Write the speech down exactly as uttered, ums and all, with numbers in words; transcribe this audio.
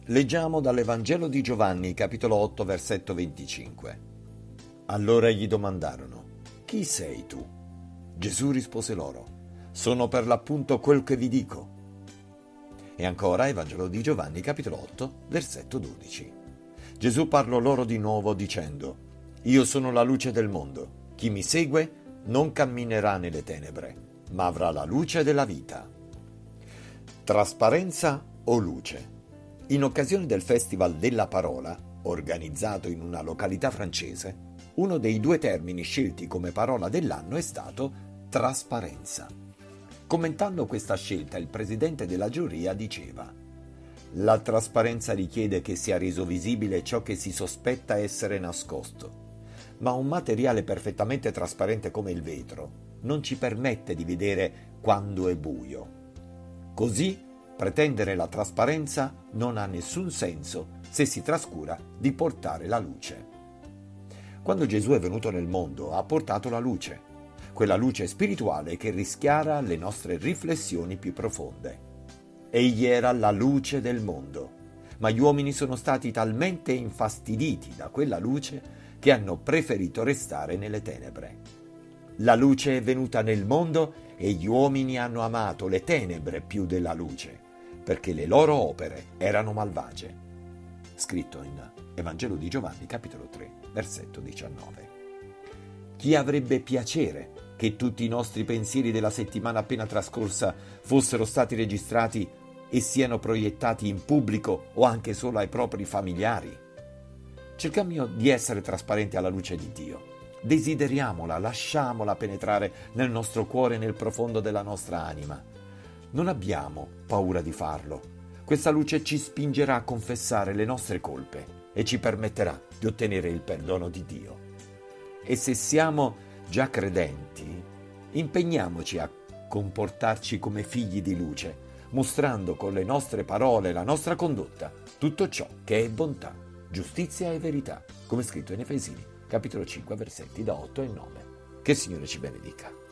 Leggiamo dall'Evangelo di Giovanni, capitolo otto, versetto venticinque. Allora gli domandarono: «Chi sei tu?» Gesù rispose loro: «Sono per l'appunto quel che vi dico». E ancora Evangelo di Giovanni, capitolo otto, versetto dodici. Gesù parlò loro di nuovo dicendo: «Io sono la luce del mondo. Chi mi segue non camminerà nelle tenebre, ma avrà la luce della vita». Trasparenza o luce? In occasione del Festival della Parola, organizzato in una località francese, uno dei due termini scelti come parola dell'anno è stato trasparenza. Commentando questa scelta, il presidente della giuria diceva: «La trasparenza richiede che sia reso visibile ciò che si sospetta essere nascosto, ma un materiale perfettamente trasparente come il vetro non ci permette di vedere quando è buio. Così, pretendere la trasparenza non ha nessun senso se si trascura di portare la luce». Quando Gesù è venuto nel mondo ha portato la luce, quella luce spirituale che rischiara le nostre riflessioni più profonde. Egli era la luce del mondo, ma gli uomini sono stati talmente infastiditi da quella luce che hanno preferito restare nelle tenebre. La luce è venuta nel mondo e gli uomini hanno amato le tenebre più della luce, perché le loro opere erano malvagie. Scritto in Evangelo di Giovanni, capitolo tre, versetto diciannove. Chi avrebbe piacere che tutti i nostri pensieri della settimana appena trascorsa fossero stati registrati e siano proiettati in pubblico o anche solo ai propri familiari? Cerchiamo di essere trasparenti alla luce di Dio. Desideriamola, lasciamola penetrare nel nostro cuore e nel profondo della nostra anima. Non abbiamo paura di farlo. Questa luce ci spingerà a confessare le nostre colpe e ci permetterà di ottenere il perdono di Dio. E se siamo già credenti, impegniamoci a comportarci come figli di luce, mostrando con le nostre parole e la nostra condotta tutto ciò che è bontà, giustizia e verità, come scritto in Efesini, capitolo cinque, versetti da otto e nove. Che il Signore ci benedica.